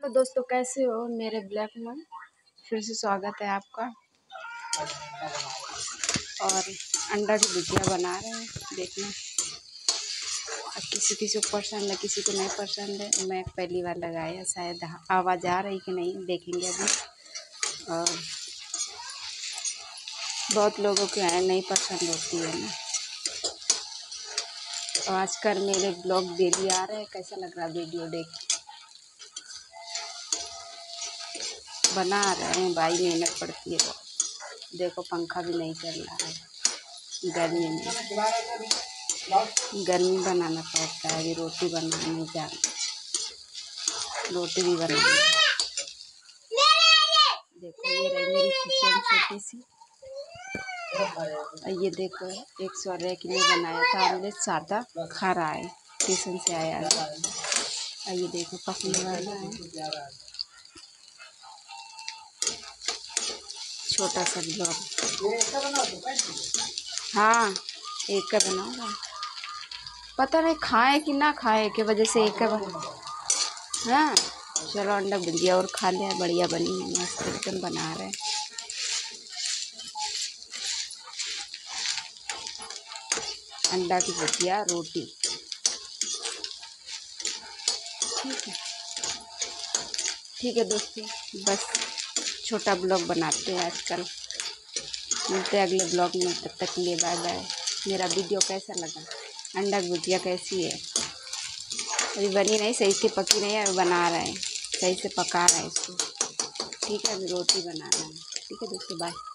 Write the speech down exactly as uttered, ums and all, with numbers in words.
तो दोस्तों कैसे हो मेरे ब्लॉग में। फिर से स्वागत है आपका। और अंडा की भुजिया बना रहे हैं, देखना। अब किसी किसी को पसंद है, किसी को नहीं पसंद है। मैं पहली बार लगाया, शायद आवाज़ आ रही कि नहीं देखेंगे अभी। और बहुत लोगों के यहाँ नहीं पसंद होती है ना। तो आजकल मेरे ब्लॉग डेली आ रहे हैं। कैसा लग रहा वीडियो देख बना रहे हैं भाई, मेहनत पड़ती है बहुत। देखो पंखा भी नहीं चल रहा है गर्मी में, गर्मी बनाना पड़ता है। अभी रोटी बनाने जा रोटी भी बनानी। देखो ये रही मेरी किचन छोटी सी। ये देखो एक सौरे के लिए बनाया था ऑमलेट, सादा खा रहा है, ट्यूशन से आया है। ये देखो पकने वाला है, छोटा सा ब्लॉग। हाँ एक का बनाऊंगा, पता नहीं खाए कि ना खाए के वजह से एक का बना। हाँ चलो अंडा भुजिया और खा लिया, बढ़िया बनी है, मस्त एकदम बना रहे हैं। अंडा की भुजिया रोटी, ठीक है ठीक है दोस्तों। बस छोटा ब्लॉग बनाते हैं आजकल। मिलते हैं अगले ब्लॉग में, तब तक के लिए बाय बाय। मेरा वीडियो कैसा लगा, अंडा की भुजिया कैसी है? अभी बनी नहीं, सही से पकी नहीं है, अभी बना रहे हैं, सही से पका रहे हैं इसको। ठीक है अभी रोटी बनाना है। ठीक है दोस्तों, बाय।